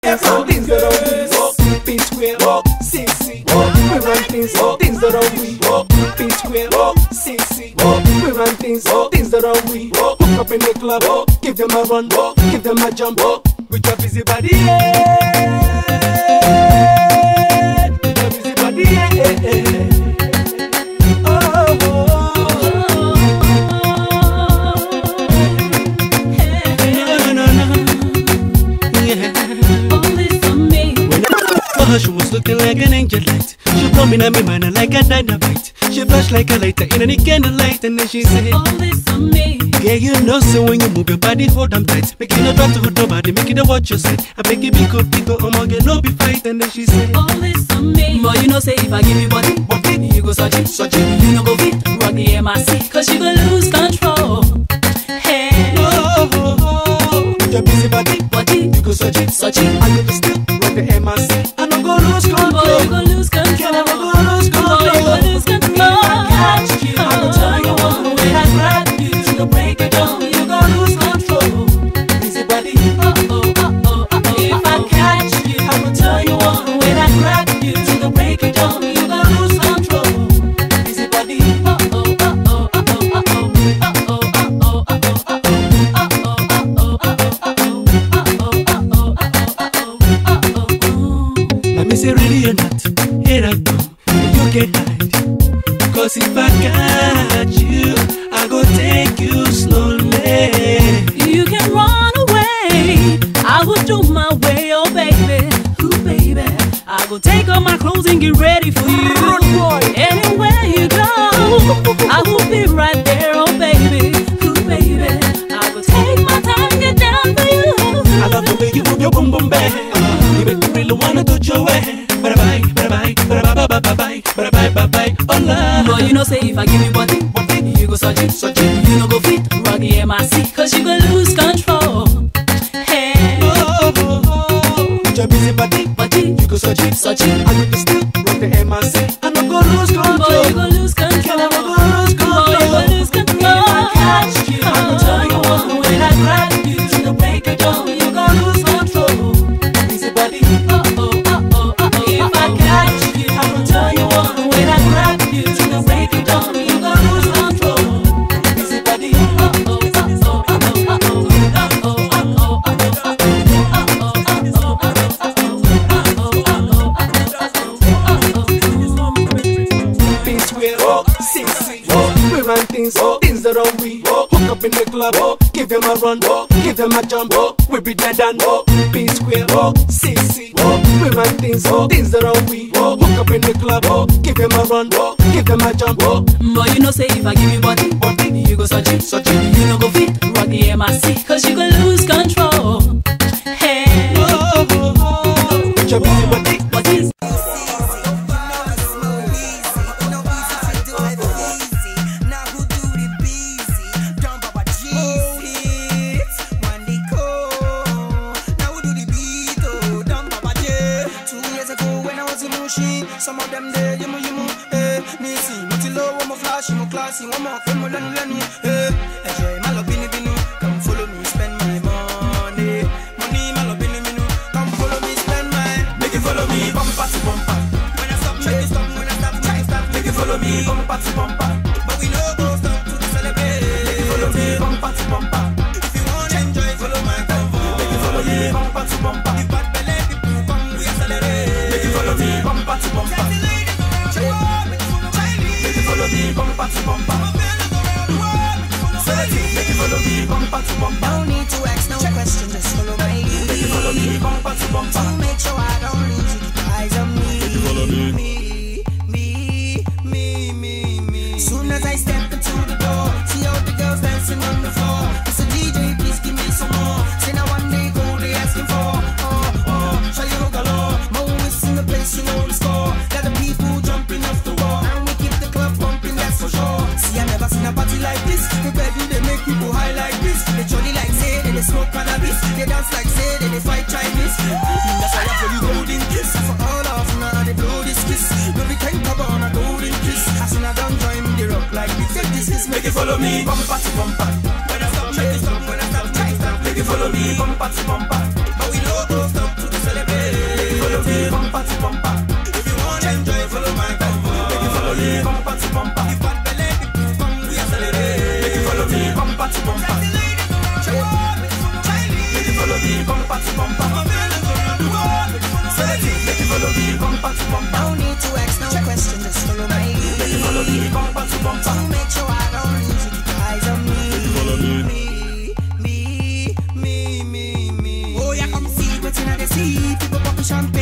things that are we. P square, CC. We run things that are we. P square, CC. We run things that are we. Hook up in the club, give them a run, give them a jump. With your busy body, with your busy body, She was looking like an angel light. She blow me in my mind like a dynamite. She flash like a lighter in any candlelight. And then she said, all this on me. Yeah, you know, so when you move your body, hold them tight. Make it not drop to nobody, make it a watch your side. I make it big up, get no be fight. And then she said, all this on me. But you know, say if I give you body, you go search it. You know, go fit, rock the MIC. Cause you go lose control. Hey, with your busy body, you go search it. I go to still rock the MIC. I don't go lose control. Boy, you go lose control. I go lose control. Boy, you go lose control. If I catch you, I go turn you on. When I grab you, to the break it down, you go lose control. Busy body, If I catch you, I go turn you on. When I grab you, to the break it down, you go lose control. busy body. Let me say really or not, here I come, you can't hide. Cause if I got you, I go take you slowly. You can run away, I will do my way, oh baby, ooh baby. I will take off my clothes and get ready for you. Anywhere you go, I will be right there, oh baby, ooh baby. I will take my time and get down for you. I love the way you move your boom boom bang. You make me really wanna do your way. Bye bye, bye bye, bye bye, bye bye, bye bye, bye bye, oh love. But you know say if I give you body, you go search it. You know go fit, rock the MIC. Cause you go lose control. Hey, with your busy body, you go search it. I go to still rock the MIC. I don't go lose control. boy, you go lose control. I go lose control. Boy, you go lose control. If I catch you, I go turn you on. When I grab you, to the break it down, you go lose control. Busy body, If I catch you, I go turn you on. When I grab you, to the break it down, you go lose control. busy body. P square, CC. We run things that are we. Hook up in the club, give them a run, give them a jump. We be dead and P square, CC. We run things that are we. Hook up in the club, give them a run, give them a jump. But you know say if I give you body, you go search it. You know go fit, rock the MIC. Cause you go lose control. Hey, With your busy body, what is some of them there, you move, eh. Nisi, mutilo, one more flash, more classy, one more fame, more than eh. Enjoy my love, binu, come follow me, spend my money. Money, my love, binu, come follow me, spend my. Make it follow me, bumper to bumper. When I stop, try to stop, when I stop, try to stop. Make it follow me, bumper to bumper. But we know go stop to celebrate. Make it follow me, bumper to bumper. If you want to enjoy, follow my convo. Make it follow me, bumper to bumper. The bad belly, people come, we accelerate. Make it follow me, bumper to bumper. Follow me, bumper to bumper. Make it follow me, bumper to bumper. No need to ask no question, just follow me. Make it follow me, bumper to bumper. To make sure I don't lose you, keep eyes on me. Make it follow me. Me. Soon as I step into the door, see all the girls dancing on the floor. It's a DJ, please give me some more. Say now one day go, they asking for. Show you galore. More is in the place, you know the score. Got the people jumping off the wall. And we keep the club bumping, that's for sure. See, I never seen a party like this. The baby, they make people high like this. They jolly like say, they smoke cannabis. They dance like say, they fight Chinese. That's why I tell you bumper to bumper. No need to ask no question, just follow my lead. Follow me, bumper to bumper. To make sure I don't lose you, keep your eyes on me. Follow me. Oh, yeah, come see what's in the sea. People popping champagne.